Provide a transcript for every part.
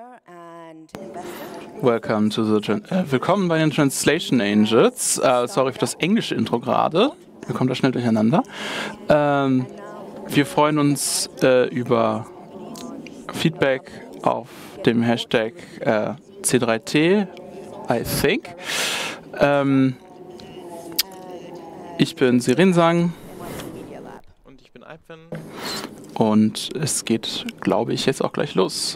Welcome to willkommen bei den Translation Angels. Sorry für das englische Intro gerade. Wir kommen da schnell durcheinander. Wir freuen uns über Feedback auf dem Hashtag C3T, I think. Ich bin Sirensang. Und ich bin Alpven. Und es geht, glaube ich, jetzt auch gleich los.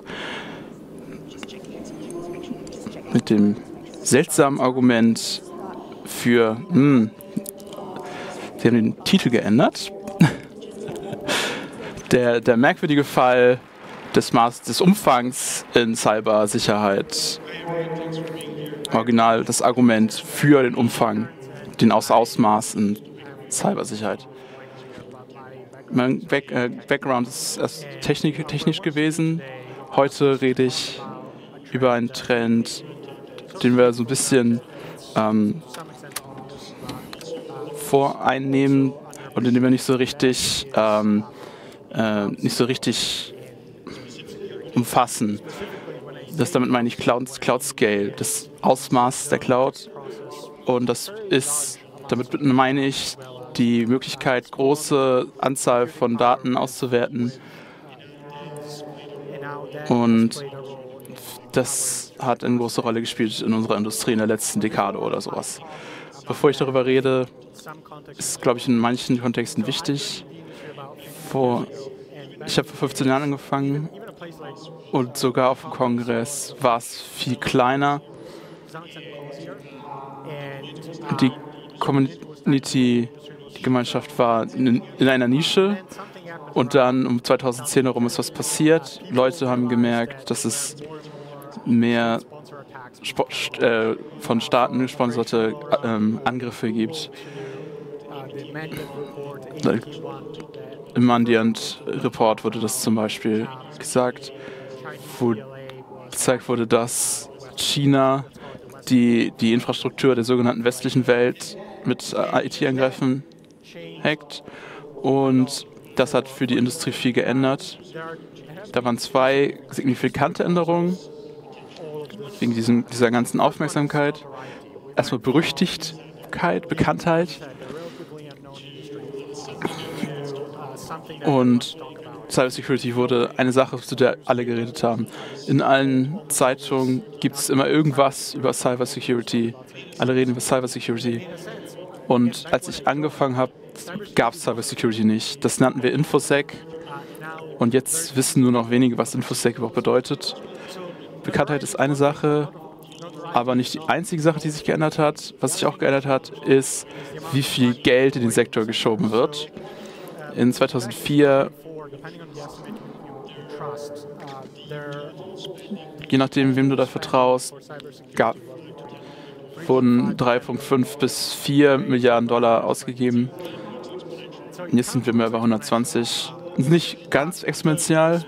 Mit dem seltsamen Argument für, sie haben den Titel geändert. Der merkwürdige Fall des Umfangs in Cybersicherheit. Original das Argument für den Umfang, den Ausmaß in Cybersicherheit. Mein Background ist erst technisch gewesen. Heute rede ich über einen Trend, den wir so ein bisschen voreinnehmen und den wir nicht so richtig umfassen. Damit meine ich Cloud Scale, das Ausmaß der Cloud. Und damit meine ich die Möglichkeit, große Anzahl von Daten auszuwerten. Und das hat eine große Rolle gespielt in unserer Industrie in der letzten Dekade oder sowas. Bevor ich darüber rede, ist, glaube ich, in manchen Kontexten wichtig. Ich habe vor 15 Jahren angefangen und sogar auf dem Kongress war es viel kleiner. Die Gemeinschaft war in einer Nische und dann um 2010 herum ist was passiert. Leute haben gemerkt, dass es mehr von Staaten gesponserte Angriffe gibt. Im Mandiant Report wurde das zum Beispiel gesagt, wo gezeigt wurde, dass China die Infrastruktur der sogenannten westlichen Welt mit IT-Angriffen hackt, und das hat für die Industrie viel geändert. Da waren zwei signifikante Änderungen wegen dieser ganzen Aufmerksamkeit. Erstmal Berüchtigkeit, Bekanntheit und Cybersecurity wurde eine Sache, zu der alle geredet haben. In allen Zeitungen gibt es immer irgendwas über Cybersecurity. Alle reden über Cybersecurity. Und als ich angefangen habe, gab es Cybersecurity nicht. Das nannten wir Infosec. Und jetzt wissen nur noch wenige, was Infosec überhaupt bedeutet. Bekanntheit ist eine Sache, aber nicht die einzige Sache, die sich geändert hat. Was sich auch geändert hat, ist, wie viel Geld in den Sektor geschoben wird. In 2004, je nachdem, wem du da vertraust, wurden 3,5 bis 4 Milliarden Dollar ausgegeben. Und jetzt sind wir mehr bei 120. Nicht ganz exponentiell,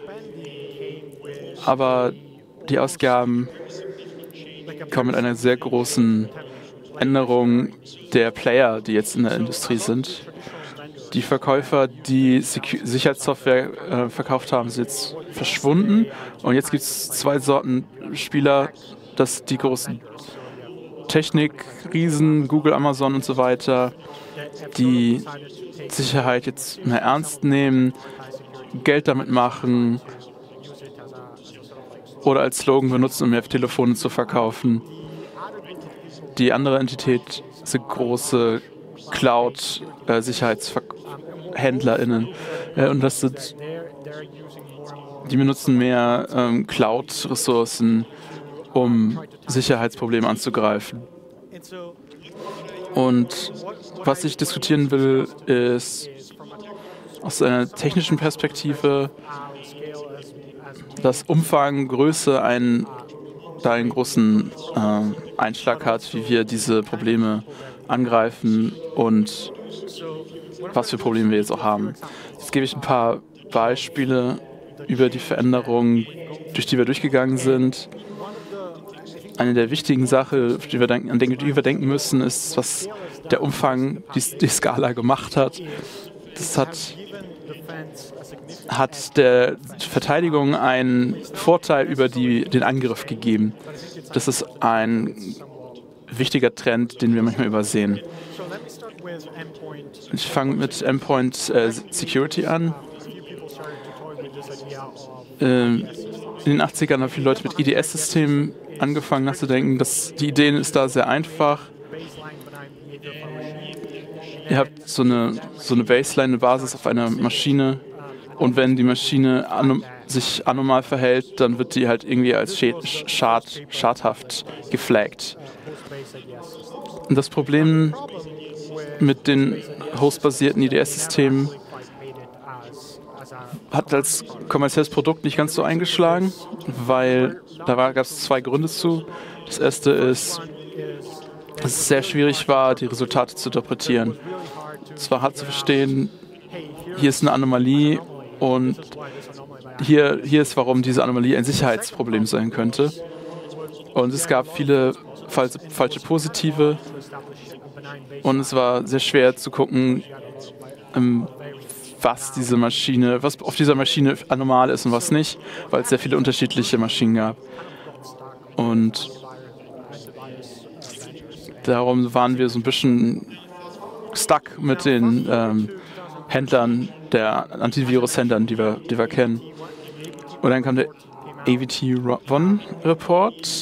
aber die Ausgaben kommen mit einer sehr großen Änderung der Player, die jetzt in der Industrie sind. Die Verkäufer, die Sicherheitssoftware verkauft haben, sind jetzt verschwunden. Und jetzt gibt es zwei Sorten Spieler, das die großen Technikriesen, Google, Amazon und so weiter, die Sicherheit jetzt mehr ernst nehmen, Geld damit machen oder als Slogan benutzen, um mehr Telefone zu verkaufen. Die andere Entität sind große Cloud-SicherheitshändlerInnen. Und die benutzen mehr Cloud-Ressourcen, um Sicherheitsprobleme anzugreifen. Und was ich diskutieren will, ist aus einer technischen Perspektive, dass Umfang, Größe einen großen Einschlag hat, wie wir diese Probleme angreifen und was für Probleme wir jetzt auch haben. Jetzt gebe ich ein paar Beispiele über die Veränderungen, durch die wir durchgegangen sind. Eine der wichtigen Sachen, an die wir denken müssen, ist, was der Umfang, die Skala gemacht hat. Das hat der Verteidigung einen Vorteil über den Angriff gegeben. Das ist ein wichtiger Trend, den wir manchmal übersehen. Ich fange mit Endpoint Security an. In den 80ern haben viele Leute mit IDS-Systemen angefangen nachzudenken. Die Idee ist da sehr einfach. Ihr habt so eine Baseline, eine Basis auf einer Maschine, und wenn die Maschine sich anormal verhält, dann wird die halt irgendwie als schadhaft geflaggt. Und das Problem mit den hostbasierten IDS-Systemen hat als kommerzielles Produkt nicht ganz so eingeschlagen, weil da gab es zwei Gründe zu. Das erste ist, dass es sehr schwierig war, die Resultate zu interpretieren. Es war hart zu verstehen, hier ist eine Anomalie und hier ist, warum diese Anomalie ein Sicherheitsproblem sein könnte. Und es gab viele falsche Positive und es war sehr schwer zu gucken, was auf dieser Maschine anormal ist und was nicht, weil es sehr viele unterschiedliche Maschinen gab. Und darum waren wir so ein bisschen stuck mit den Händlern, der Antivirus-Händlern, die wir kennen. Und dann kam der AVT-1-Report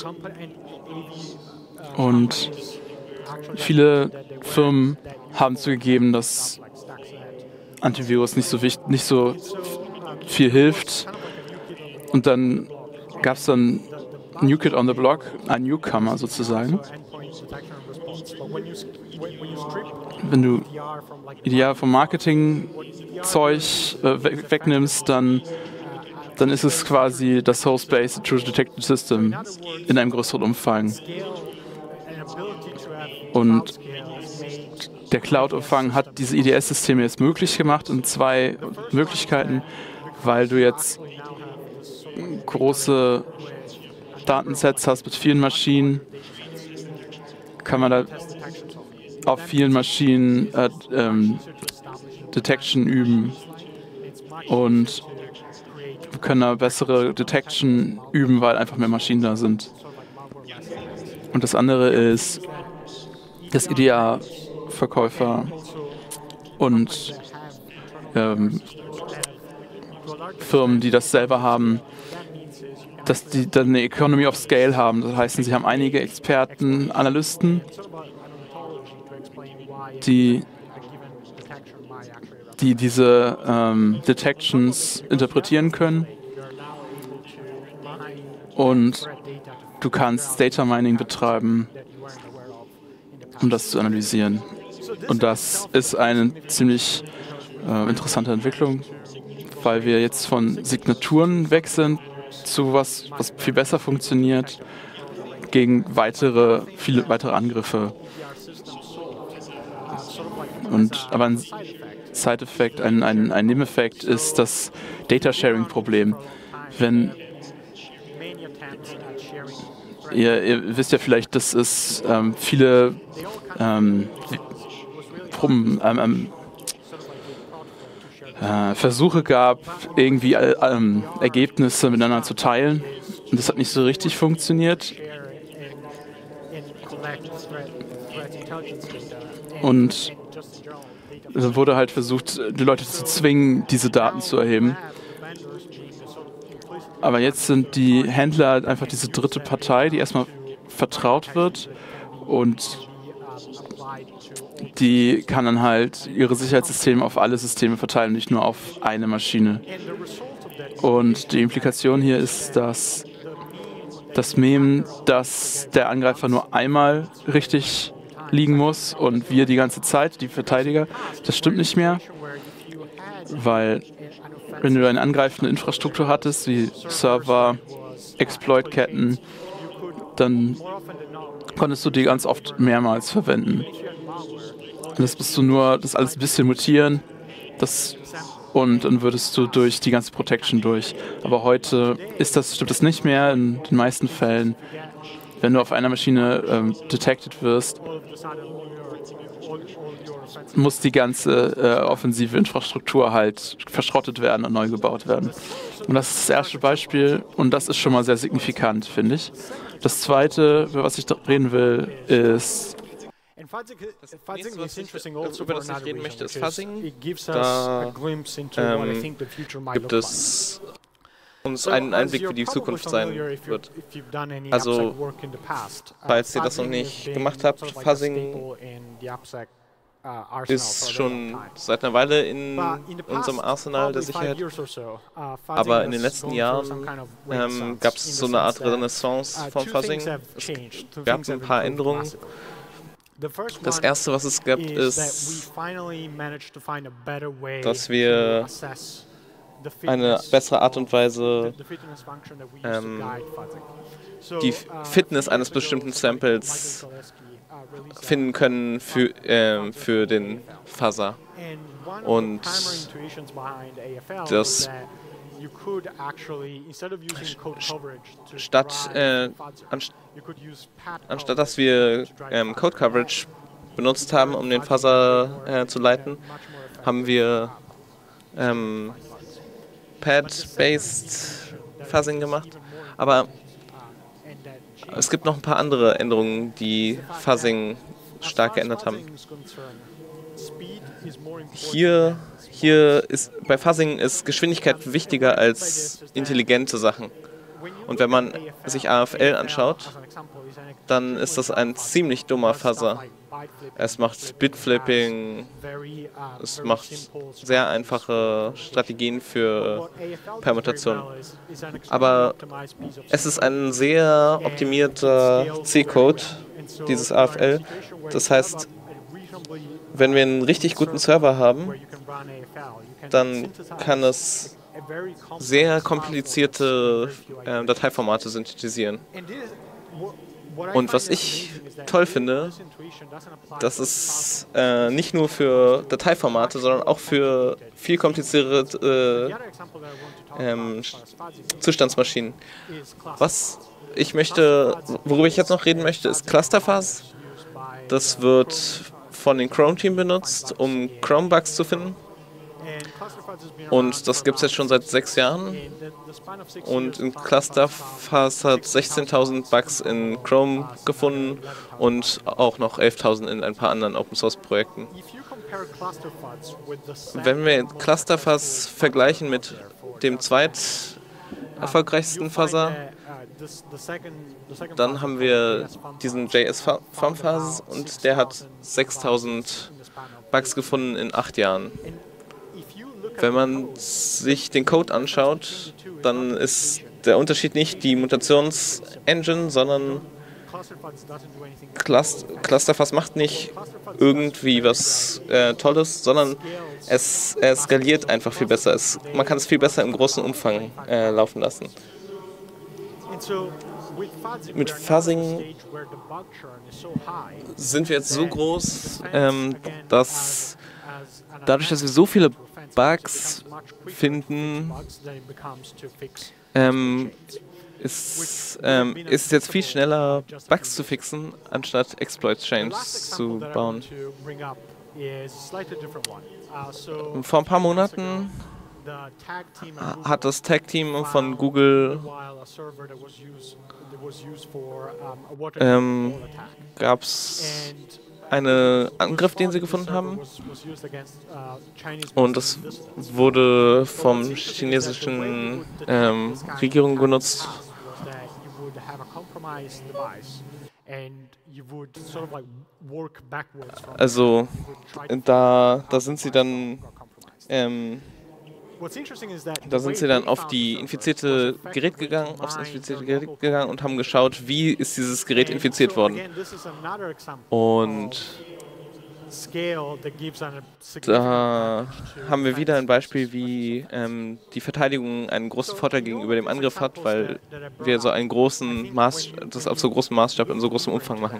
und viele Firmen haben zugegeben, dass Antivirus nicht so viel hilft. Und dann gab es dann New Kid on the Block, ein Newcomer sozusagen. Wenn du ideal vom Marketing-Zeug wegnimmst, dann ist es quasi das Host-Based Intrusion Detection System in einem größeren Umfang. Und der Cloud-Umfang hat diese IDS-Systeme jetzt möglich gemacht in zwei Möglichkeiten, weil du jetzt große Datensets hast mit vielen Maschinen, kann man da auf vielen Maschinen Detection üben und wir können da bessere Detection üben, weil einfach mehr Maschinen da sind. Und das andere ist, dass IDA-Verkäufer und Firmen, die das selber haben, dass die dann eine Economy of Scale haben. Das heißt, sie haben einige Experten, Analysten, die diese Detections interpretieren können. Und du kannst Data Mining betreiben, um das zu analysieren. Und das ist eine ziemlich interessante Entwicklung, weil wir jetzt von Signaturen weg sind zu was viel besser funktioniert gegen viele weitere Angriffe. Aber ein Side-Effekt, ein Nebeneffekt ist das Data-Sharing-Problem. Ihr wisst ja vielleicht, dass es viele Versuche gab, irgendwie Ergebnisse miteinander zu teilen. Und das hat nicht so richtig funktioniert. Und es wurde halt versucht, die Leute zu zwingen, diese Daten zu erheben. Aber jetzt sind die Händler einfach diese dritte Partei, die erstmal vertraut wird und die kann dann halt ihre Sicherheitssysteme auf alle Systeme verteilen, nicht nur auf eine Maschine. Und die Implikation hier ist, dass das Mem, dass der Angreifer nur einmal richtig liegen muss und wir die ganze Zeit, die Verteidiger, das stimmt nicht mehr, weil wenn du eine angreifende Infrastruktur hattest, wie Server, Exploit-Ketten, dann konntest du die ganz oft mehrmals verwenden. Das alles ein bisschen mutieren, und dann würdest du durch die ganze Protection durch. Aber heute stimmt das nicht mehr in den meisten Fällen. Wenn du auf einer Maschine detected wirst, muss die ganze offensive Infrastruktur halt verschrottet werden und neu gebaut werden. Und das ist das erste Beispiel und das ist schon mal sehr signifikant, finde ich. Das zweite, über was ich reden will, ist... Über das ich reden möchte, ist Fuzzing. Da gibt es uns einen Einblick, wie die Zukunft sein wird. Also, falls ihr das noch nicht gemacht habt, Fuzzing ist schon seit einer Weile in unserem Arsenal der Sicherheit. Aber in den letzten Jahren gab es so eine Art Renaissance vom Fuzzing. Es gab ein paar Änderungen. Das erste, was es gab, ist, dass wir eine bessere Art und Weise die Fitness eines bestimmten Samples finden können für den Fuzzer. Und das anstatt dass wir Code Coverage benutzt haben, um den Fuzzer zu leiten, haben wir Pad-based Fuzzing gemacht. Aber es gibt noch ein paar andere Änderungen, die Fuzzing stark geändert haben. Hier ist bei Fuzzing ist Geschwindigkeit wichtiger als intelligente Sachen. Und wenn man sich AFL anschaut, dann ist das ein ziemlich dummer Fuzzer. Es macht Bitflipping, es macht sehr einfache Strategien für Permutationen. Aber es ist ein sehr optimierter C-Code, dieses AFL. Das heißt, wenn wir einen richtig guten Server haben, dann kann es sehr komplizierte Dateiformate synthetisieren. Und was ich toll finde, dass es nicht nur für Dateiformate, sondern auch für viel kompliziertere Zustandsmaschinen. Worüber ich jetzt noch reden möchte, ist Clusterfuzz. Das wird von dem Chrome-Team benutzt, um Chrome-Bugs zu finden. Und das gibt es jetzt schon seit 6 Jahren. Und in Clusterfuzz hat 16.000 Bugs in Chrome gefunden und auch noch 11.000 in ein paar anderen Open-Source-Projekten. Wenn wir Clusterfuzz vergleichen mit dem zweiterfolgreichsten Fuzzer, dann haben wir diesen JS-FAM-Fuzz und der hat 6.000 Bugs gefunden in 8 Jahren. Wenn man sich den Code anschaut, dann ist der Unterschied nicht die Mutations-Engine, sondern Clusterfuzz macht nicht irgendwie was Tolles, sondern es skaliert einfach viel besser. Man kann es viel besser im großen Umfang laufen lassen. Mit Fuzzing sind wir jetzt so groß, dass dadurch, dass wir so viele Bugs finden, ist es jetzt viel schneller, Bugs zu fixen, anstatt Exploit-Chains zu bauen. Vor ein paar Monaten hat das Tag-Team von Google gab es einen Angriff, den sie gefunden haben, und das wurde vom chinesischen Regierung genutzt. Also da sind sie dann auf die infizierte Gerät gegangen, und haben geschaut, wie ist dieses Gerät infiziert worden. Und da haben wir wieder ein Beispiel, wie die Verteidigung einen großen Vorteil gegenüber dem Angriff hat, weil wir so einen großen das auf so großem Maßstab in so großem Umfang machen.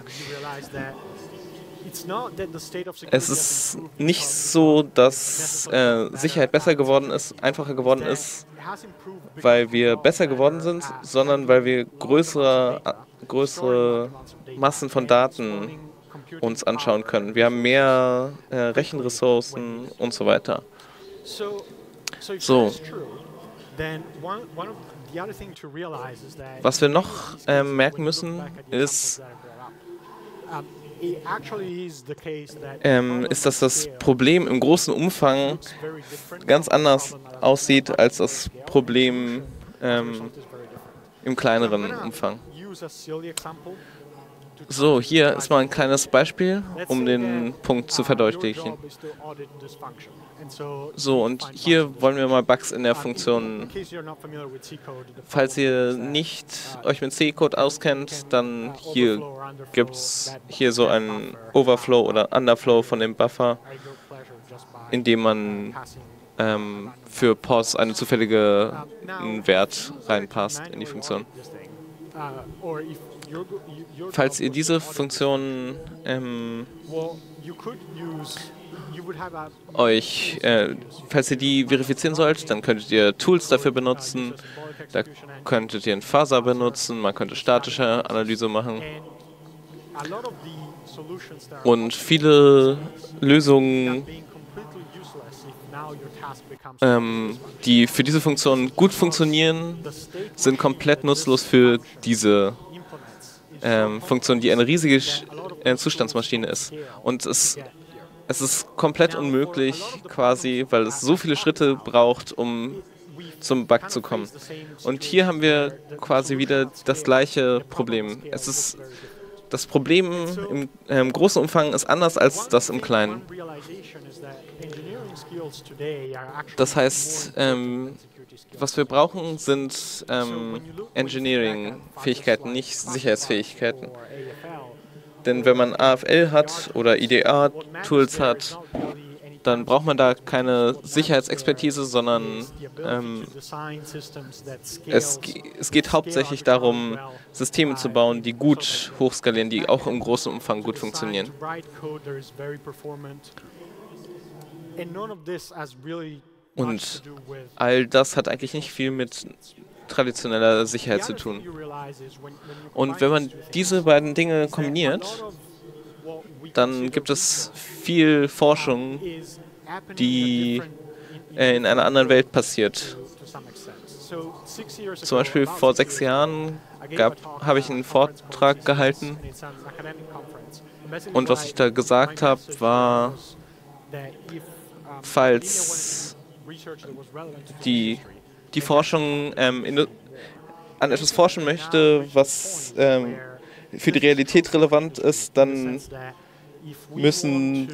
Es ist nicht so, dass Sicherheit besser geworden ist, einfacher geworden ist, weil wir besser geworden sind, sondern weil wir größere Massen von Daten uns anschauen können. Wir haben mehr Rechenressourcen und so weiter. So. Was wir noch merken müssen, ist, dass das Problem im großen Umfang ganz anders aussieht als das Problem im kleineren Umfang. So, hier ist mal ein kleines Beispiel, um den Punkt zu verdeutlichen. So, und hier wollen wir mal Bugs in der Funktion. Falls ihr nicht euch mit C-Code auskennt, dann hier gibt es hier so einen Overflow oder Underflow von dem Buffer, in dem man für POS einen zufälligen Wert reinpasst in die Funktion. Falls ihr diese Funktion falls ihr die verifizieren sollt, dann könntet ihr Tools dafür benutzen, da könntet ihr einen Fuzzer benutzen, man könnte statische Analyse machen. Und viele Lösungen, die für diese Funktion gut funktionieren, sind komplett nutzlos für diese Funktion, die eine riesige Zustandsmaschine ist. Und es ist komplett unmöglich, quasi, weil es so viele Schritte braucht, um zum Bug zu kommen. Und hier haben wir quasi wieder das gleiche Problem. Das Problem im großen Umfang ist anders als das im kleinen. Das heißt, was wir brauchen, sind Engineering-Fähigkeiten, nicht Sicherheitsfähigkeiten. Denn wenn man AFL hat oder IDA-Tools hat, dann braucht man da keine Sicherheitsexpertise, sondern es geht hauptsächlich darum, Systeme zu bauen, die gut hochskalieren, die auch im großen Umfang gut funktionieren. Und all das hat eigentlich nicht viel mit traditioneller Sicherheit zu tun. Und wenn man diese beiden Dinge kombiniert, dann gibt es viel Forschung, die in einer anderen Welt passiert. Zum Beispiel vor 6 Jahren habe ich einen Vortrag gehalten und was ich da gesagt habe, war, falls die Forschung an etwas forschen möchte, was für die Realität relevant ist, dann müssen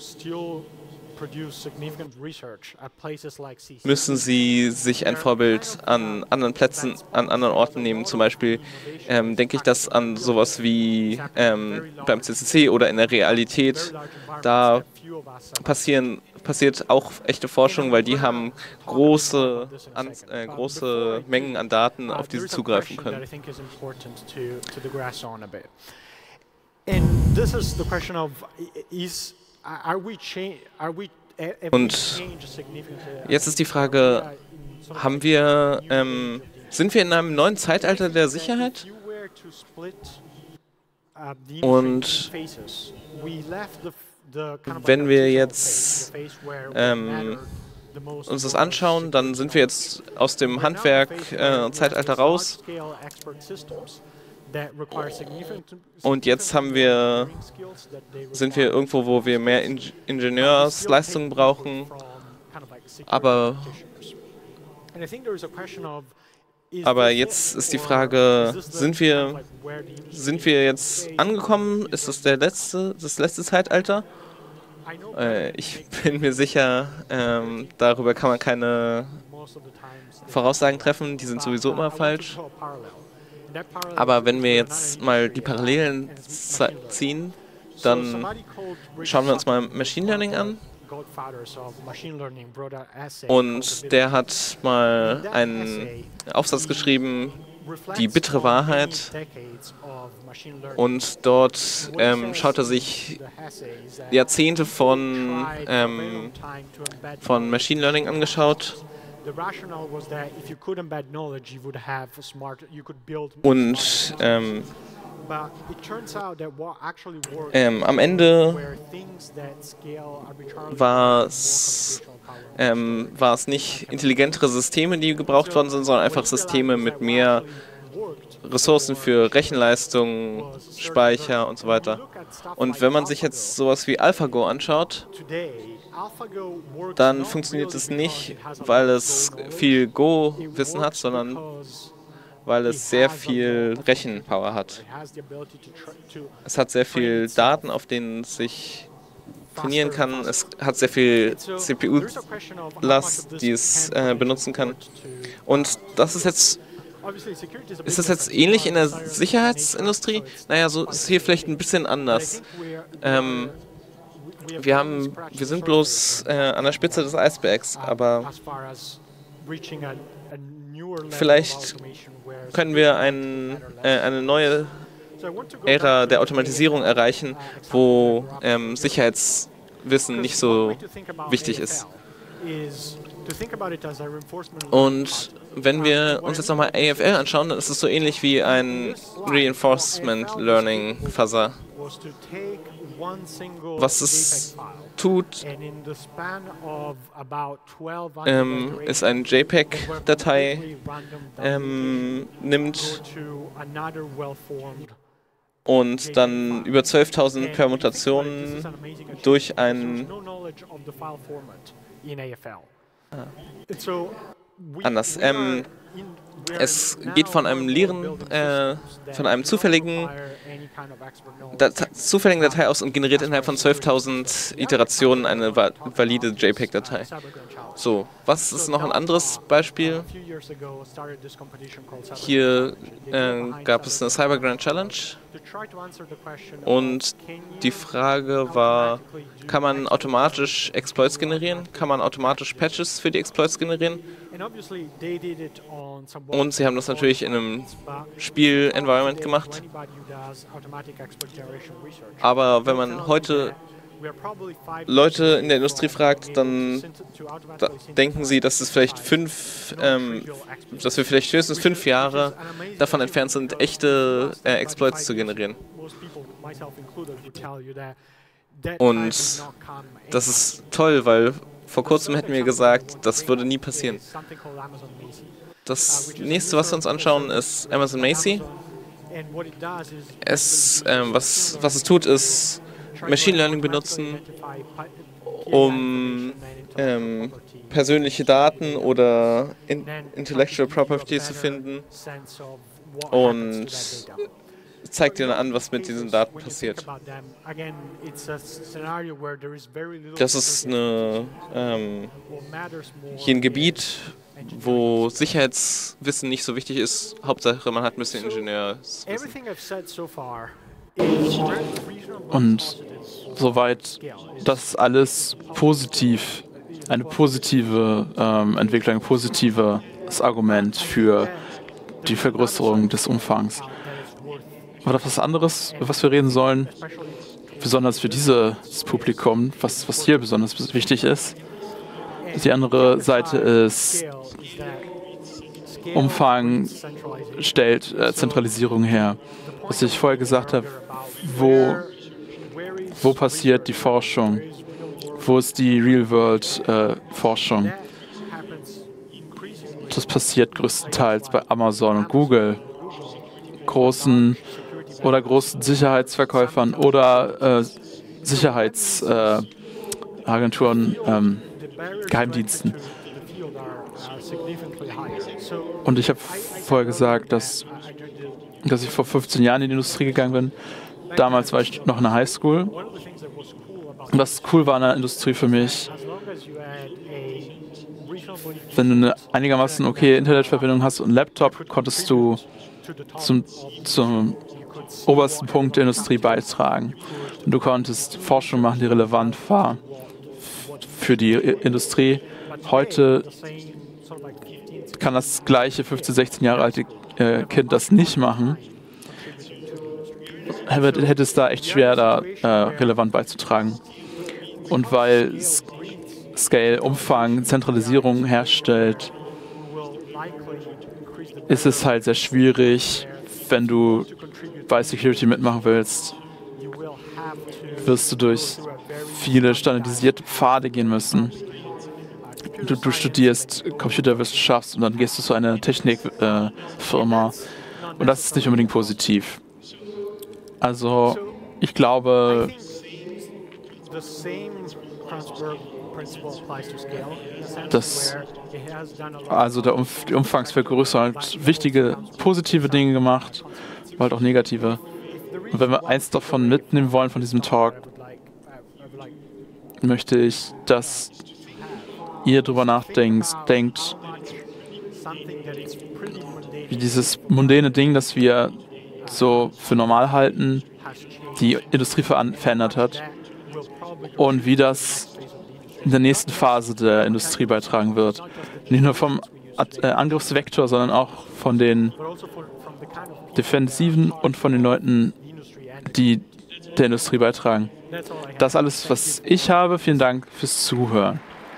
sie sich ein Vorbild an anderen Plätzen, an anderen Orten nehmen. Zum Beispiel denke ich das an sowas wie beim CCC oder in der Realität. Da passiert auch echte Forschung, weil die haben große Mengen an Daten, auf die sie zugreifen können. Und jetzt ist die Frage, sind wir in einem neuen Zeitalter der Sicherheit? Und wenn wir jetzt uns das anschauen, dann sind wir jetzt aus dem Handwerk-Zeitalter raus. Und jetzt sind wir irgendwo, wo wir mehr Ingenieursleistungen brauchen. Aber jetzt ist die Frage, sind wir jetzt angekommen? Ist das das letzte Zeitalter? Ich bin mir sicher, darüber kann man keine Voraussagen treffen, die sind sowieso immer falsch. Aber wenn wir jetzt mal die Parallelen ziehen, dann schauen wir uns mal Machine Learning an. Und der hat mal einen Aufsatz geschrieben, die bittere Wahrheit. Und dort schaut er sich Jahrzehnte von Machine Learning angeschaut. Und Am Ende war es nicht intelligentere Systeme, die gebraucht worden sind, sondern einfach Systeme mit mehr Ressourcen für Rechenleistung, Speicher und so weiter. Und wenn man sich jetzt sowas wie AlphaGo anschaut, dann funktioniert es nicht, weil es viel Go-Wissen hat, sondern weil es sehr viel Rechenpower hat. Es hat sehr viel Daten, auf denen es sich trainieren kann. Es hat sehr viel CPU-Last, die es benutzen kann. Und das ist jetzt ähnlich in der Sicherheitsindustrie? Naja, so ist es hier vielleicht ein bisschen anders. Wir sind bloß an der Spitze des Eisbergs, aber vielleicht können wir eine neue Ära der Automatisierung erreichen, wo Sicherheitswissen nicht so wichtig ist. Und wenn wir uns jetzt nochmal AFL anschauen, dann ist es so ähnlich wie ein Reinforcement Learning Fuzzer. Was es tut, ist eine JPEG-Datei nimmt und dann über 12.000 Permutationen durch einen anders. Es geht von einem von einem zufälligen Datei aus und generiert innerhalb von 12.000 Iterationen eine valide JPEG-Datei. So, was ist noch ein anderes Beispiel? Hier gab es eine Cyber Grand Challenge und die Frage war, kann man automatisch Exploits generieren? Kann man automatisch Patches für die Exploits generieren? Und sie haben das natürlich in einem Spiel-Environment gemacht. Aber wenn man heute Leute in der Industrie fragt, dann denken sie, dass wir vielleicht höchstens 5 Jahre davon entfernt sind, echte Exploits zu generieren. Und das ist toll, weil vor kurzem hätten wir gesagt, das würde nie passieren. Das nächste, was wir uns anschauen, ist Amazon Macy. Was es tut, ist Machine Learning benutzen, um persönliche Daten oder Intellectual Property zu finden und zeigt dir dann an, was mit diesen Daten passiert. Das ist hier ein Gebiet, wo Sicherheitswissen nicht so wichtig ist. Hauptsache, man hat ein bisschen Ingenieurswissen. Und soweit, das ist alles positiv, eine positive Entwicklung, ein positives Argument für die Vergrößerung des Umfangs. Aber das was anderes, über was wir reden sollen, besonders für dieses Publikum, was hier besonders wichtig ist. Die andere Seite ist, Umfang stellt Zentralisierung her. Was ich vorher gesagt habe, wo passiert die Forschung? Wo ist die Real-World-Forschung? Das passiert größtenteils bei Amazon und Google, großen Sicherheitsverkäufern oder Sicherheitsagenturen, Geheimdiensten. Und ich habe vorher gesagt, dass ich vor 15 Jahren in die Industrie gegangen bin. Damals war ich noch in der Highschool. Und was cool war in der Industrie für mich, wenn du eine einigermaßen okay Internetverbindung hast und einen Laptop, konntest du zum obersten Punkt der Industrie beitragen. Und du konntest Forschung machen, die relevant war für die Industrie. Heute kann das gleiche 15, 16 Jahre alte Kind das nicht machen. Hätte es da echt schwer, da relevant beizutragen. Und weil Scale, Umfang, Zentralisierung herstellt, ist es halt sehr schwierig wenn du bei Security mitmachen willst, wirst du durch viele standardisierte Pfade gehen müssen. Du studierst Computerwissenschaft und dann gehst du zu einer Technikfirma und das ist nicht unbedingt positiv. Also ich glaube, die Umfangsvergrößerung hat wichtige positive Dinge gemacht, aber halt auch negative. Und wenn wir eins davon mitnehmen wollen von diesem Talk, möchte ich, dass ihr darüber denkt, wie dieses mundane Ding, das wir so für normal halten, die Industrie verändert hat und wie das in der nächsten Phase der Industrie beitragen wird. Nicht nur vom Angriffsvektor, sondern auch von den Defensiven und von den Leuten, die der Industrie beitragen. Das ist alles, was ich habe. Vielen Dank fürs Zuhören.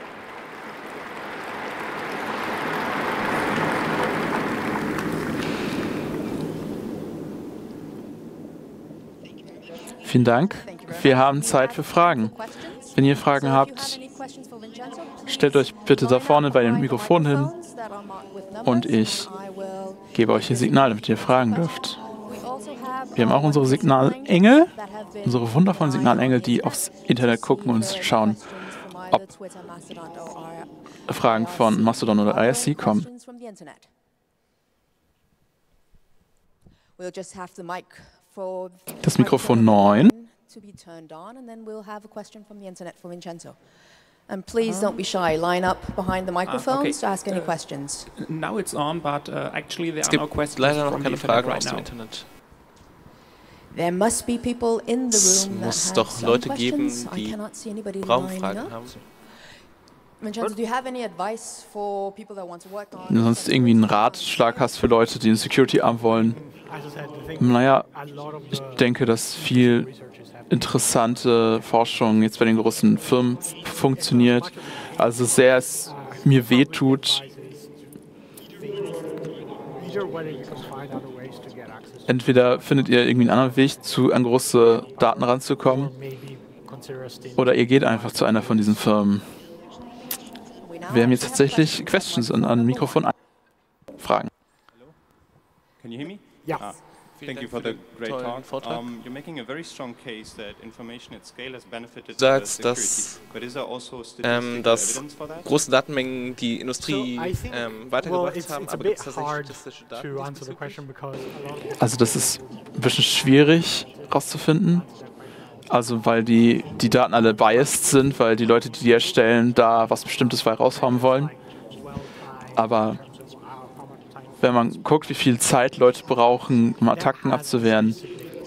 Vielen Dank. Wir haben Zeit für Fragen. Wenn ihr Fragen habt, stellt euch bitte da vorne bei dem Mikrofon hin und ich gebe euch ein Signal, damit ihr fragen dürft. Wir haben auch unsere Signalengel, unsere wundervollen Signalengel, die aufs Internet gucken und schauen, ob Fragen von Mastodon oder IRC kommen. Das Mikrofon 9. And please don't be shy. Line up behind the microphones to ask any questions. Now it's on, but actually there Es are no gibt questions leider noch from keine the internet Fragen right aus dem now. Internet. There must be people in the Es room muss that doch have some Leute geben, questions. I die cannot see anybody lining Raumfragen up. haben. Vincenzo, do you have any advice for people that want to work on? Wenn du sonst irgendwie einen Ratschlag hast für Leute, die einen Security-Arm wollen, naja, ich denke, dass viel interessante Forschung jetzt bei den großen Firmen funktioniert. Also sehr es mir wehtut, entweder findet ihr irgendwie einen anderen Weg, an große Daten ranzukommen, oder ihr geht einfach zu einer von diesen Firmen. Wir haben jetzt tatsächlich Questions an Mikrofon. Fragen. Can you hear me? Yeah. Thank you for the great tollen talk. Vortrag. You're making a very strong case that information at scale has benefited Du sagst, security. dass But is there also statistical dass evidence for that? große Datenmengen die Industrie weitergebracht haben, aber gibt es tatsächlich hard statistische to Daten answer the diesbezüglich? question because a lot of Also das ist ein bisschen schwierig rauszufinden. Also weil die Daten alle biased sind, weil die Leute, die erstellen, da was Bestimmtes bei raushauen wollen. Aber wenn man guckt, wie viel Zeit Leute brauchen, um Attacken abzuwehren,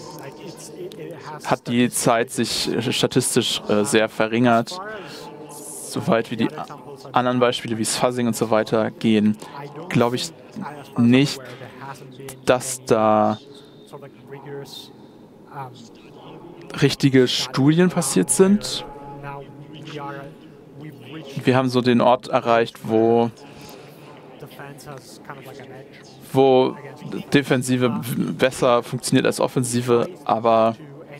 hat die Zeit sich statistisch sehr verringert. Soweit wie die anderen Beispiele wie Fuzzing und so weiter gehen, glaube ich nicht, dass da richtige Studien passiert sind. Wir haben so den Ort erreicht, wo Defensive besser funktioniert als Offensive, aber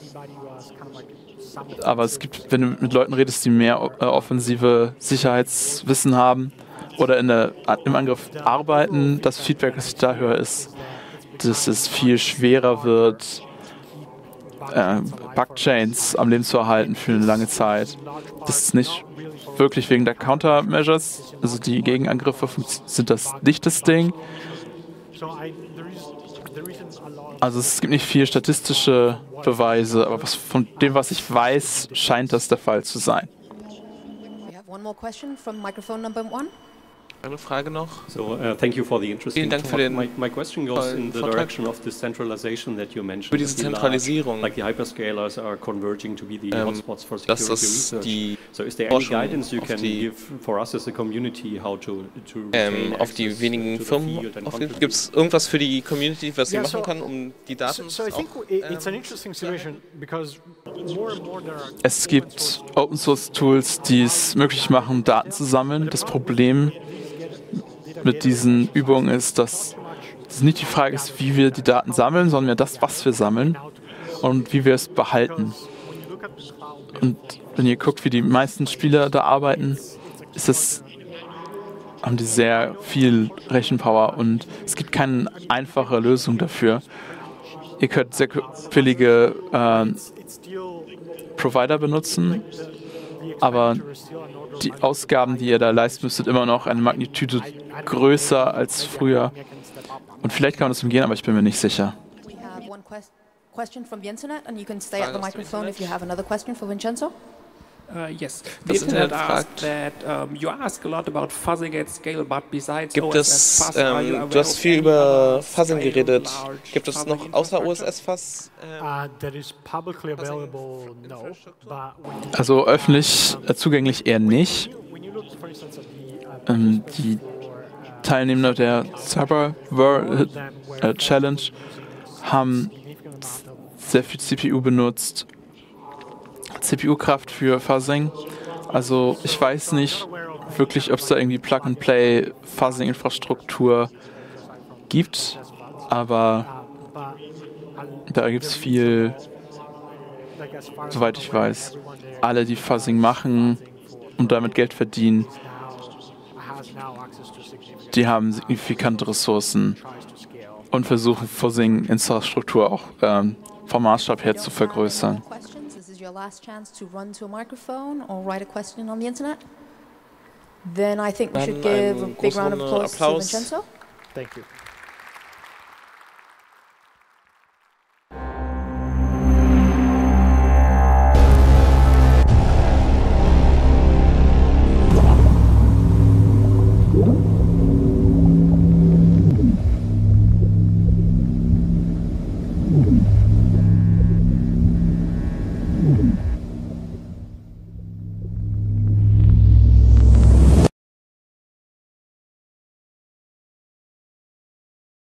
es gibt, wenn du mit Leuten redest, die mehr offensive Sicherheitswissen haben oder im Angriff arbeiten, das Feedback, das ich da höre, ist, dass es viel schwerer wird, Bugchains am Leben zu erhalten für eine lange Zeit. Das ist nicht wirklich wegen der Countermeasures, also die Gegenangriffe sind das nicht das Ding. Also es gibt nicht viel statistische Beweise, aber von dem, was ich weiß, scheint das der Fall zu sein. We have one more question from microphone number 1. Eine Frage noch? So, thank you for the interesting Vielen Dank für talk. den My question goes in the Vortrag. direction of this centralization that you mentioned. Über diese That the Zentralisierung, like the hyperscalers are converging to be the hotspots for dass security das research. die So is there any Forschung guidance you auf can die- give for us as a community how to retain auf die access wenigen to the Firmen field and aufgeht. contribute? Gibt es irgendwas für die Community, was sie Yeah, machen so- kann, um die Daten So I think auch, it's an interesting situation because more and more there are Es gibt Open-Source-Tools, die es möglich machen, Daten zu sammeln. Das Problem mit diesen Übungen ist, dass nicht die Frage ist, wie wir die Daten sammeln, sondern mehr das, was wir sammeln und wie wir es behalten. Und wenn ihr guckt, wie die meisten Spieler da arbeiten, haben die sehr viel Rechenpower und es gibt keine einfache Lösung dafür. Ihr könnt sehr billige Provider benutzen, aber die Ausgaben, die ihr da leisten müsstet, immer noch eine Magnitude größer als früher. Und vielleicht kann man das umgehen, aber ich bin mir nicht sicher. We have one question from the internet, and you can stay at the microphone if you have another question for Vincenzo. Yes, the Das internet Internet asked fragt, that you ask a lot about fuzzing at scale, but besides gibt OSS es, fuzz, are you aware du hast of viel any über other Fuzzing scale geredet. large Gibt es fuzzing noch außer infrastructure? OSS-Fuzz? That is publicly available, no. But Also öffentlich zugänglich eher nicht. when you look, for instance, at the Die Teilnehmer der Cyber World Challenge haben sehr viel CPU benutzt, CPU-Kraft für Fuzzing. Also ich weiß nicht wirklich, ob es da irgendwie Plug-and-Play Fuzzing-Infrastruktur gibt, aber da gibt es viel, soweit ich weiß, alle, die Fuzzing machen und damit Geld verdienen, die haben signifikante Ressourcen und versuchen Fuzzing-Infrastruktur auch vom Maßstab her zu vergrößern. This is your last chance to run to a microphone or write a question on the internet. Then I think we should Dann give a einen big round of großen applause to Applaus. Vincenzo. thank you.